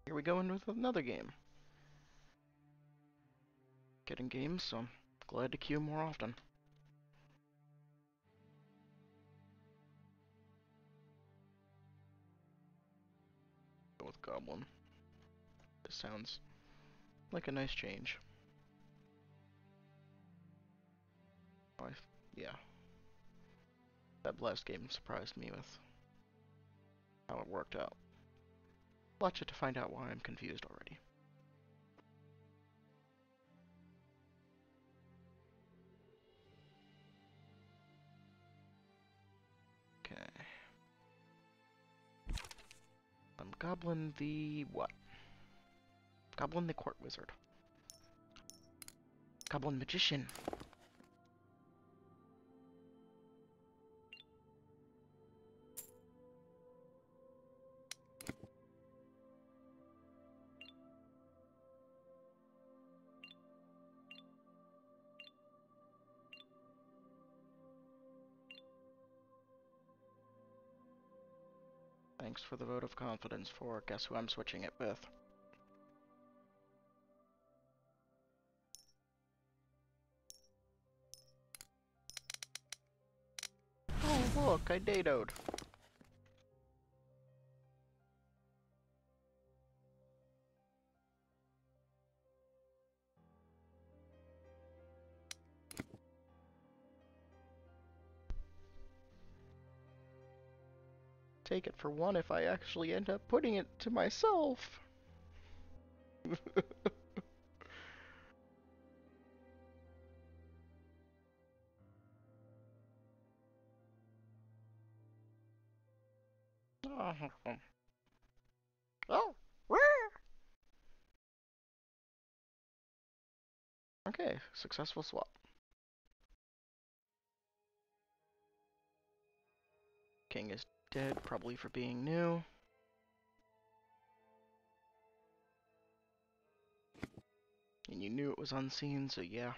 Here we go in with another game. Getting games, so I'm glad to queue more often. Go with Goblin. This sounds like a nice change. Yeah. That last game surprised me with how it worked out. Watch it to find out why I'm confused already. Okay. I'm Goblin the what? Goblin the Court Wizard. Goblin Magician. Thanks for the vote of confidence for guess who I'm switching it with. Oh look, I dadoed. Take it for one if I actually end up putting it to myself. Oh, okay, successful swap. King is dead, probably for being new. And you knew it was unseen, so yeah.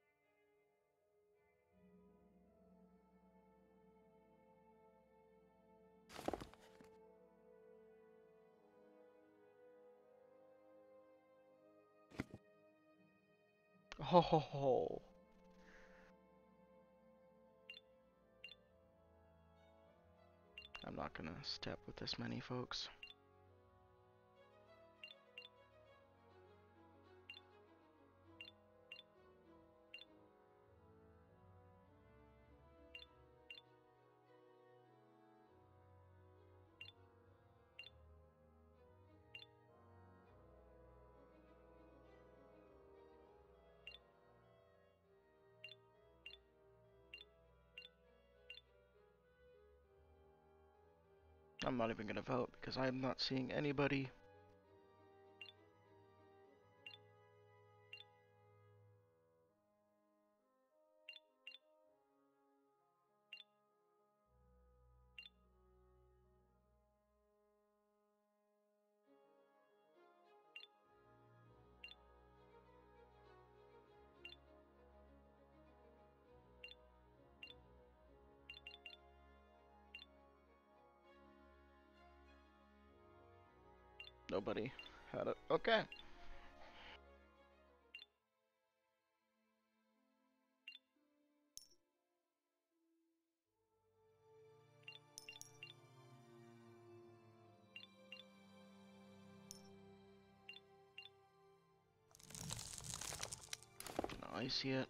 Ho ho ho. I'm not gonna step with this many folks. I'm not even gonna vote because I'm not seeing anybody. Nobody had it. Okay. Can I see it?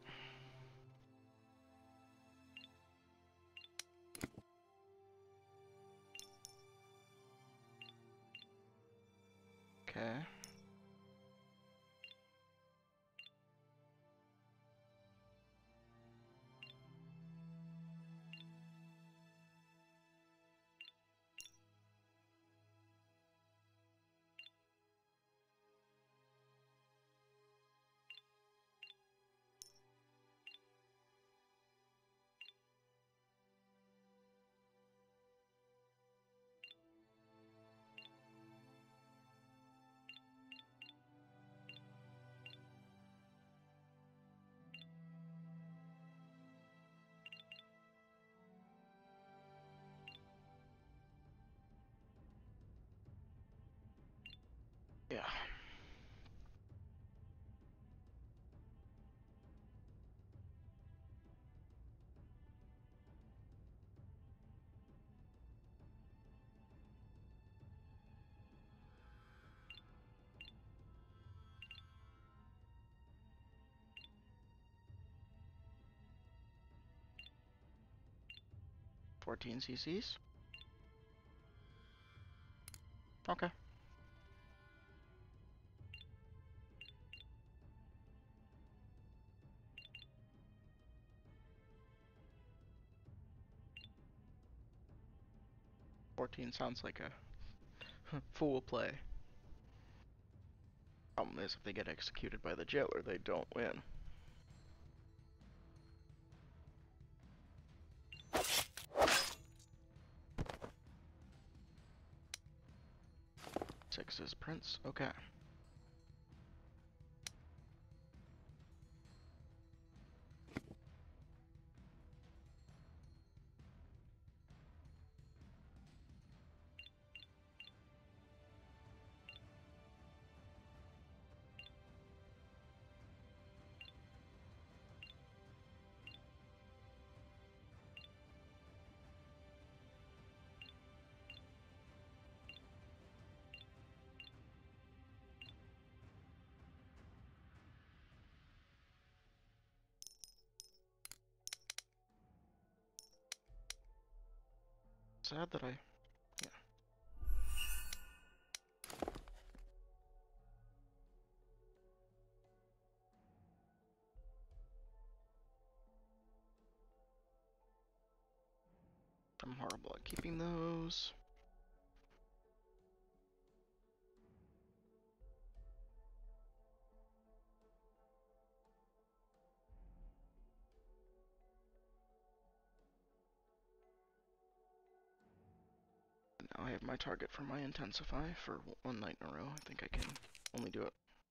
Okay. 14 cc's. Okay. $14 sounds like a fool play. Problem is, if they get executed by the jailer, they don't win. Six is prince. Okay. Sad that I... yeah. I'm horrible at keeping those. Now I have my target for my intensify for one night in a row. I think I can only do it.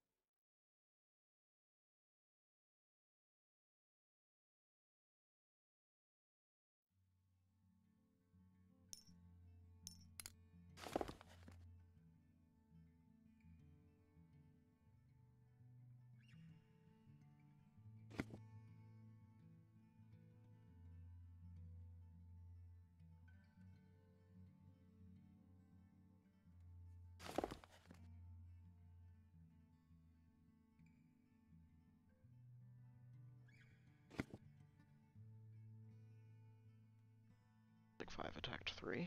Like 5 attacked 3.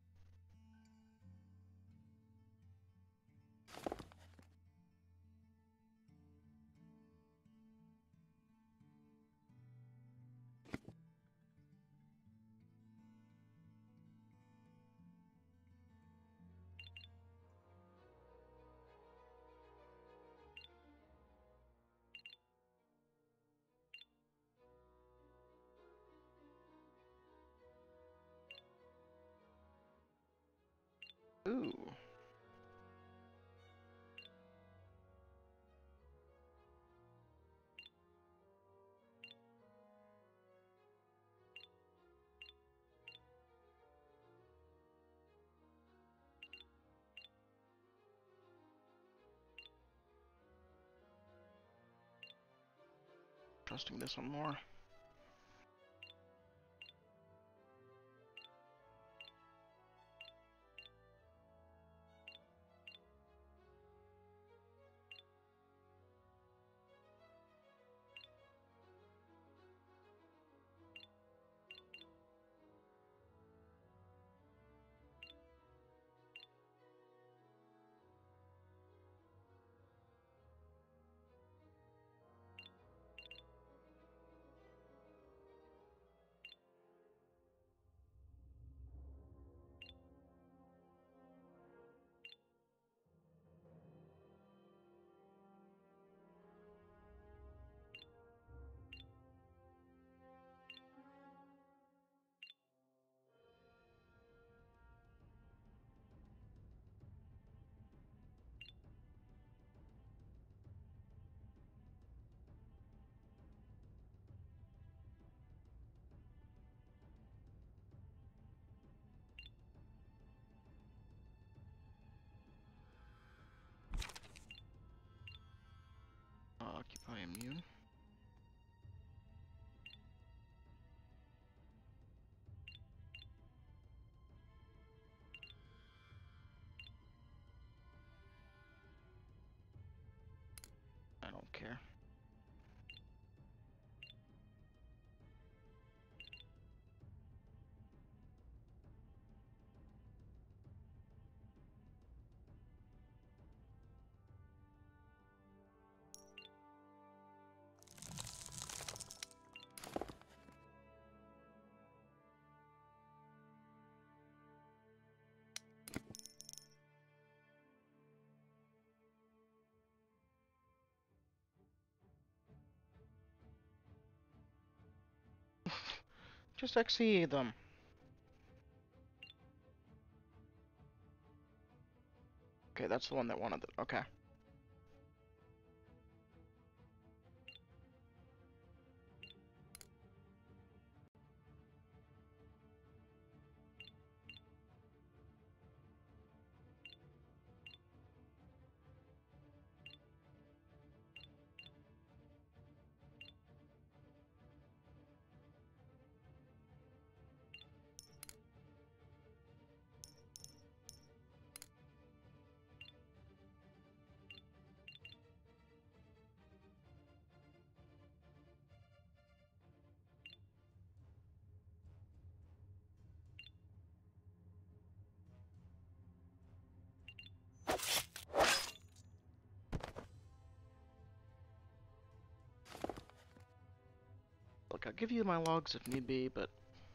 Ooh. Trusting this one more. Just XE them. Okay, that's the one that wanted it. Okay. Look, I'll give you my logs if need be, but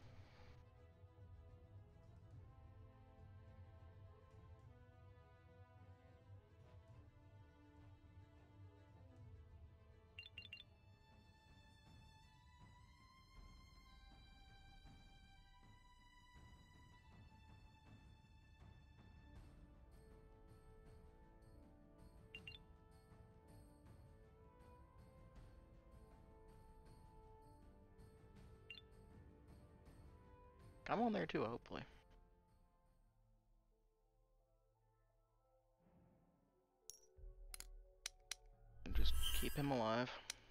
I'm on there too, hopefully. And just keep him alive.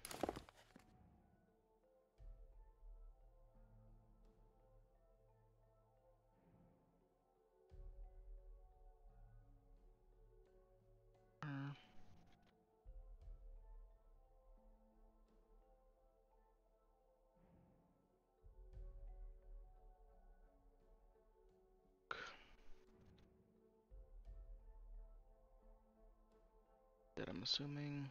That I'm assuming.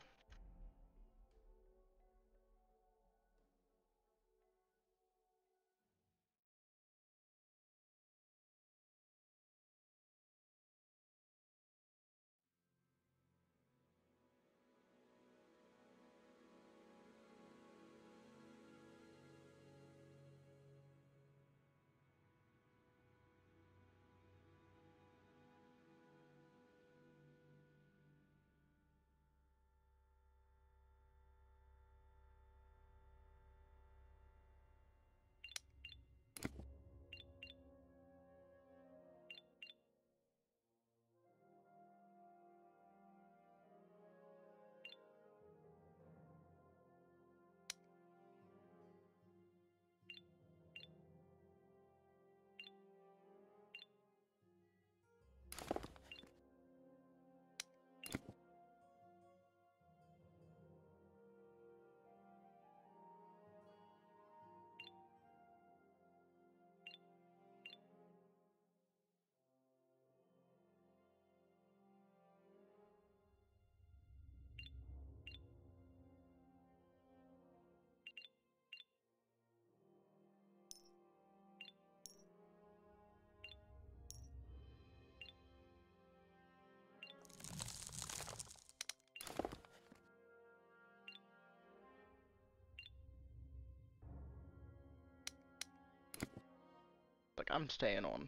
Like, I'm staying on.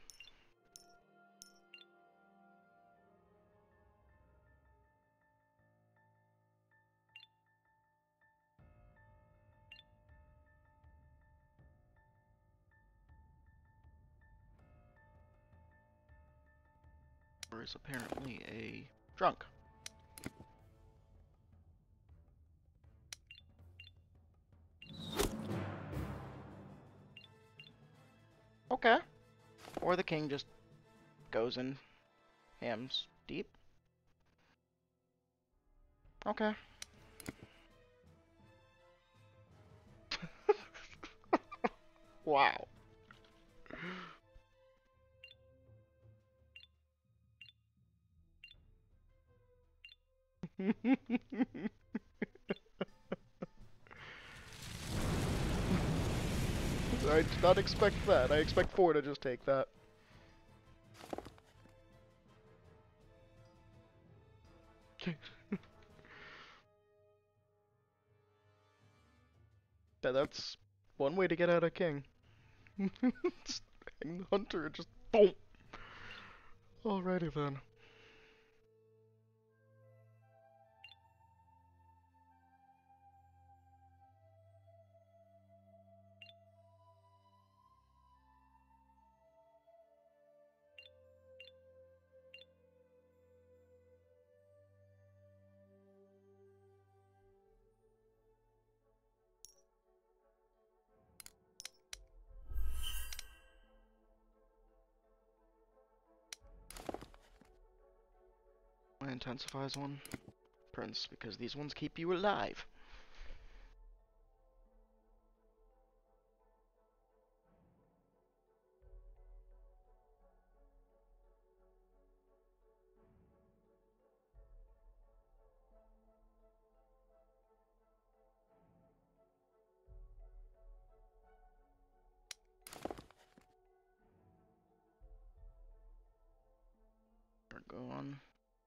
Or is apparently a drunk. Okay. Or the king just goes in hams deep. Okay. Wow. I did not expect that. I expect 4 to just take that. Yeah, that's one way to get out a king. Just hang the hunter and just boom. Alrighty then. My intensifies one. Prince, because these ones keep you alive. We're going.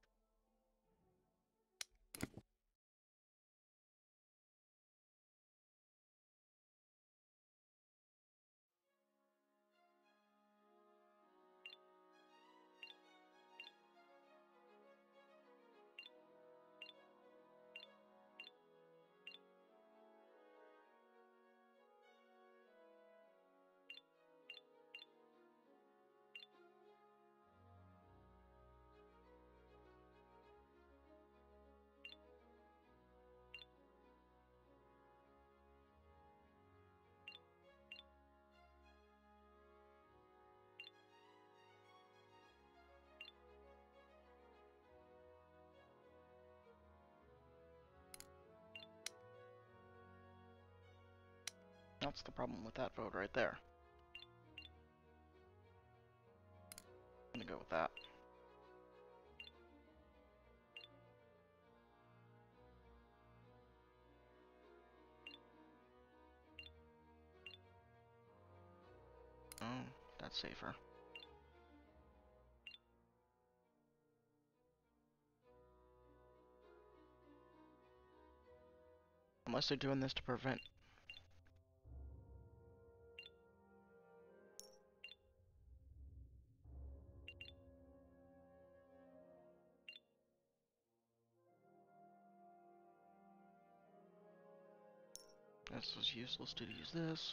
That's the problem with that vote right there. I'm gonna go with that. Oh, that's safer. Unless they're doing this to prevent. This was useless to use this.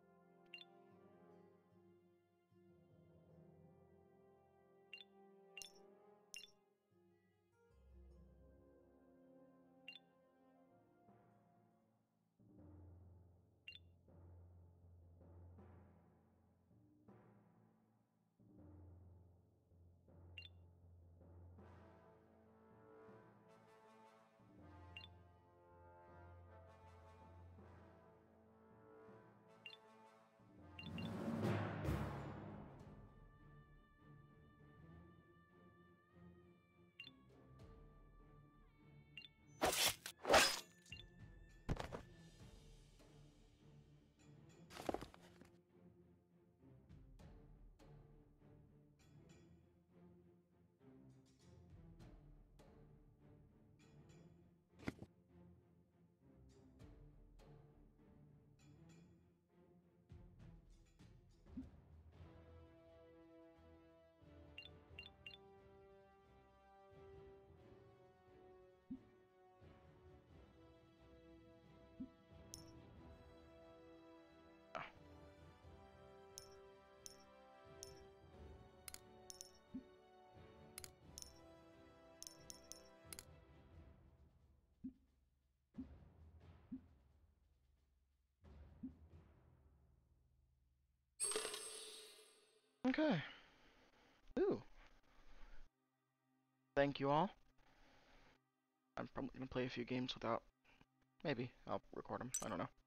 Okay. Ooh. Thank you all. I'm probably gonna play a few games without. Maybe I'll record them. I don't know.